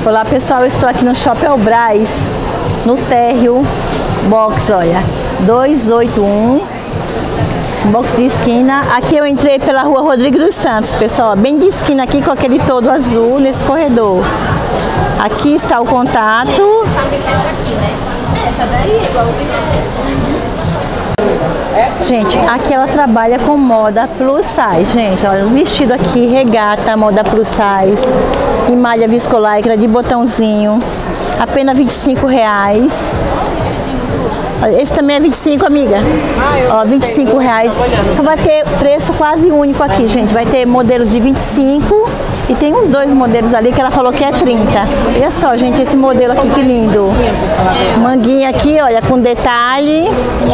Olá pessoal, eu estou aqui no Shopping Albrás, no térreo, box, olha, 281, box de esquina. Aqui eu entrei pela rua Rodrigo dos Santos, pessoal, bem de esquina aqui com aquele todo azul nesse corredor. Aqui está o contato. Essa daí é igual. Gente, aqui ela trabalha com moda plus size, gente. Olha, os vestidos aqui, regata, moda plus size, em malha viscolaicra de botãozinho, apenas R$25. Esse também é 25, amiga. Ó, R$25. Só vai ter preço quase único aqui, gente. Vai ter modelos de 25 e tem uns dois modelos ali que ela falou que é 30. Olha só, gente, esse modelo aqui, que lindo. Manguinha aqui, olha, com detalhe.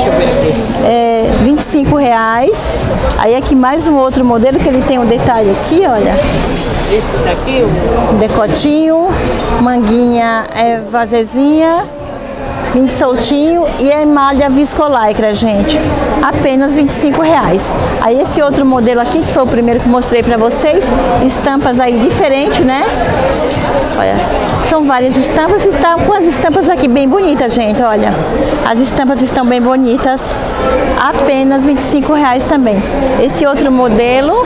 R$25. Aí aqui mais um outro modelo que ele tem um detalhe aqui, olha. Esse daqui, Um decotinho, manguinha vazezinha, bem soltinho, e é malha viscolaicra, gente. Apenas R$25. Aí esse outro modelo aqui, que foi o primeiro que mostrei pra vocês, estampas aí diferentes, né? Olha, são várias estampas e tá com as estampas aqui bem bonitas, gente, olha. As estampas estão bem bonitas, apenas R$25 também. Esse outro modelo,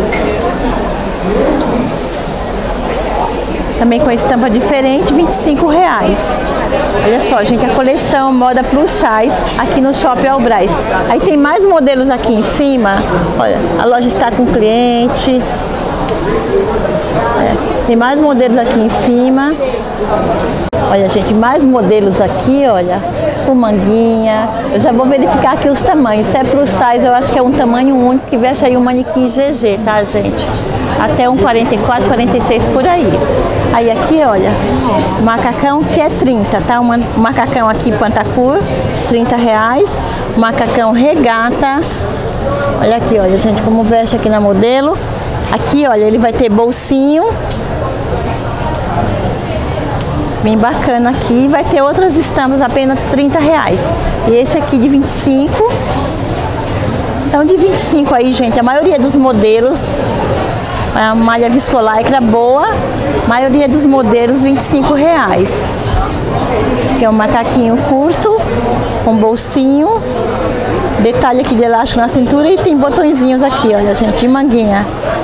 também com estampa diferente, R$25. Olha só, gente, a coleção moda plus size aqui no Shopping Albrás. Aí tem mais modelos aqui em cima. Olha, a loja está com cliente. Tem mais modelos aqui em cima. Olha, gente, mais modelos aqui, olha, com manguinha. Eu já vou verificar aqui os tamanhos. Se é plus size, eu acho que é um tamanho único que veste aí um manequim GG, tá, gente? Até um 44, 46 por aí. Aí aqui, olha, macacão que é 30, tá? Um macacão aqui Pantacur, R$30. Macacão regata. Olha aqui, olha, gente, como veste aqui na modelo. Aqui, olha, ele vai ter bolsinho. Bem bacana aqui. Vai ter outras estampas, apenas R$30. E esse aqui de 25. Então, de 25 aí, gente, a maioria dos modelos, a malha viscolaicra boa, maioria dos modelos R$25. Aqui é um macaquinho curto, com bolsinho, detalhe aqui de elástico na cintura e tem botõezinhos aqui, olha, gente, de manguinha.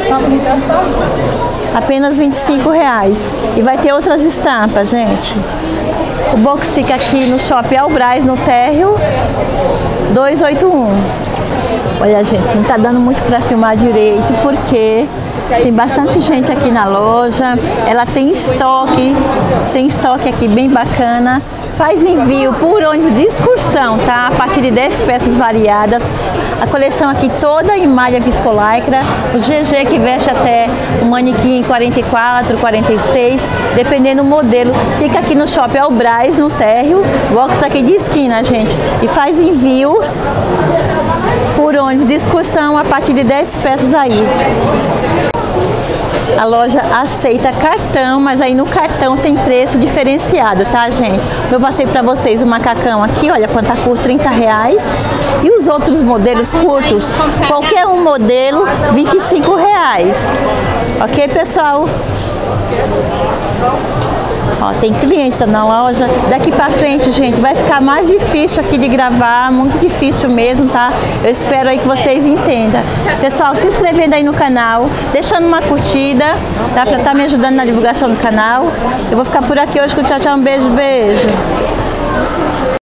Apenas R$25. E vai ter outras estampas, gente. O box fica aqui no Shopping Albrás, no térreo, 281. Olha, gente, não tá dando muito para filmar direito, porque tem bastante gente aqui na loja. Ela tem estoque aqui bem bacana. Faz envio por ônibus de excursão, tá? A partir de 10 peças variadas. A coleção aqui toda em malha viscolaicra. O GG que veste até o manequim 44, 46, dependendo do modelo. Fica aqui no Shopping Albrás, no térreo. Box aqui de esquina, gente. E faz envio por ônibus de excursão a partir de 10 peças aí. A loja aceita cartão, mas aí no cartão tem preço diferenciado, tá, gente? Eu passei pra vocês o macacão aqui, olha, Pantacur, R$30. E os outros modelos curtos, qualquer um modelo, R$25. Ok, pessoal? Ó, tem clientes na loja. Daqui pra frente, gente, vai ficar mais difícil aqui de gravar, muito difícil mesmo, tá? Eu espero aí que vocês entendam. Pessoal, se inscrevendo aí no canal, deixando uma curtida, tá? Pra estar me ajudando na divulgação do canal. Eu vou ficar por aqui hoje com tchau, tchau, um beijo, beijo.